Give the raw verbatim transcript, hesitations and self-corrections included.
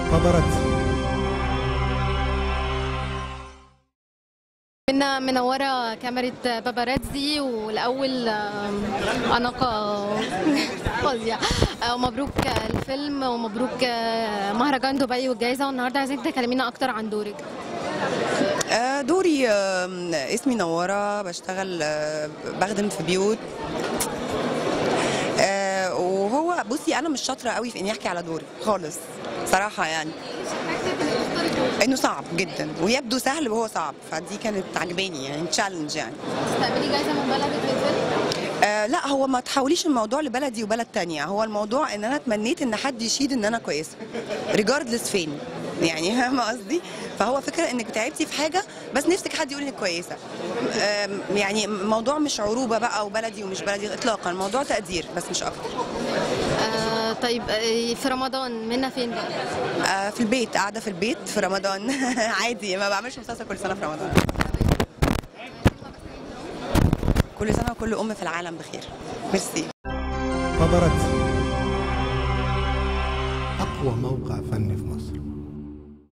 باباراتزي. كنا منورة كاميرا باباراتزي، والأول أناقة فظيعة. ومبروك الفيلم ومبروك مهرجان دبي والجائزة. والنهاردة عايزين تكلمينا أكتر عن دورك. دوري اسمي نورة، بشتغل بخدم في بيوت. وهو بصي أنا مش شاطرة قوي في إني أحكي على دوري خالص صراحة، يعني انه صعب جدا ويبدو سهل وهو صعب، فدي كانت عجباني يعني تشالنج. يعني تستقبلي جايزه من بلدك في الفيلم؟ آه لا، هو ما تحوليش الموضوع لبلدي وبلد تانية، هو الموضوع ان انا تمنيت ان حد يشيد ان انا كويسه ريجاردلس فين، يعني فاهمه قصدي؟ فهو فكره انك تعبتي في حاجه بس نفسك حد يقول انك كويسه. آه يعني الموضوع مش عروبه بقى وبلدي ومش بلدي اطلاقا، الموضوع تقدير بس مش اكتر. آه طيب في رمضان منا فين بقى؟ آه في البيت، قاعده في البيت في رمضان عادي، ما بعملش مسلسل كل سنه في رمضان. كل سنه وكل ام في العالم بخير. ميرسي. باباراتزي.